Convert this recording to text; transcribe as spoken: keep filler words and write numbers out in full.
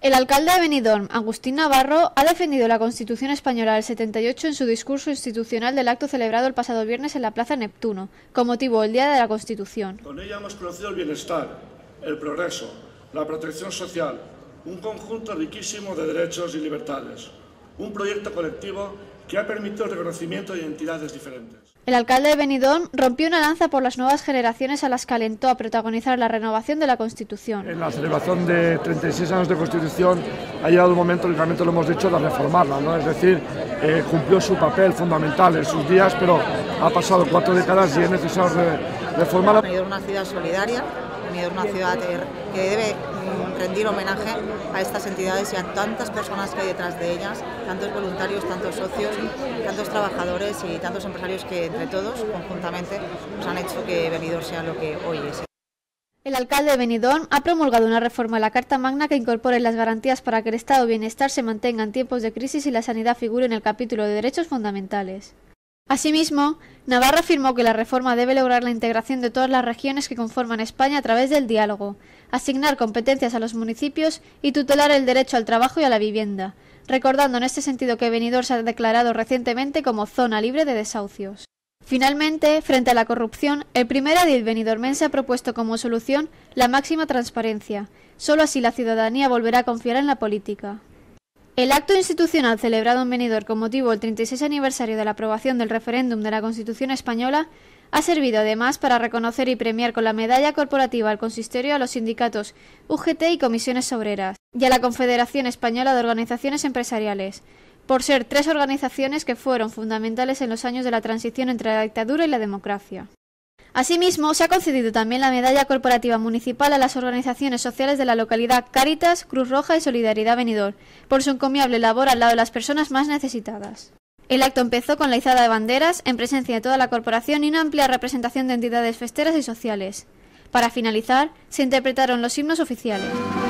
El alcalde de Benidorm, Agustín Navarro, ha defendido la Constitución española del setenta y ocho en su discurso institucional del acto celebrado el pasado viernes en la Plaza Neptuno, con motivo del Día de la Constitución. Con ella hemos conocido el bienestar, el progreso, la protección social, un conjunto riquísimo de derechos y libertades, un proyecto colectivo que ha permitido el reconocimiento de identidades diferentes. El alcalde de Benidorm rompió una lanza por las nuevas generaciones a las que alentó a protagonizar la renovación de la Constitución. En la celebración de treinta y seis años de Constitución ha llegado el momento, y realmente lo hemos dicho, de reformarla, ¿no? Es decir, eh, cumplió su papel fundamental en sus días, pero ha pasado cuatro décadas y es necesario re reformarla. Benidorm es una ciudad solidaria, Benidorm es una ciudad que debe rendir homenaje a estas entidades y a tantas personas que hay detrás de ellas, tantos voluntarios, tantos socios, tantos trabajadores y tantos empresarios que entre todos, conjuntamente, nos han hecho que Benidorm sea lo que hoy es. El alcalde de Benidorm ha promulgado una reforma a la Carta Magna que incorpore las garantías para que el estado de bienestar se mantenga en tiempos de crisis y la sanidad figure en el capítulo de derechos fundamentales. Asimismo, Navarro afirmó que la reforma debe lograr la integración de todas las regiones que conforman España a través del diálogo, asignar competencias a los municipios y tutelar el derecho al trabajo y a la vivienda, recordando en este sentido que Benidorm se ha declarado recientemente como zona libre de desahucios. Finalmente, frente a la corrupción, el primer edil benidormense ha propuesto como solución la máxima transparencia. Solo así la ciudadanía volverá a confiar en la política. El acto institucional celebrado en Benidorm con motivo del treinta y seis aniversario de la aprobación del referéndum de la Constitución española ha servido además para reconocer y premiar con la medalla corporativa al consistorio a los sindicatos U G T y comisiones obreras y a la Confederación Española de Organizaciones Empresariales, por ser tres organizaciones que fueron fundamentales en los años de la transición entre la dictadura y la democracia. Asimismo, se ha concedido también la medalla corporativa municipal a las organizaciones sociales de la localidad Cáritas, Cruz Roja y Solidaridad Benidorm, por su encomiable labor al lado de las personas más necesitadas. El acto empezó con la izada de banderas, en presencia de toda la corporación y una amplia representación de entidades festeras y sociales. Para finalizar, se interpretaron los himnos oficiales.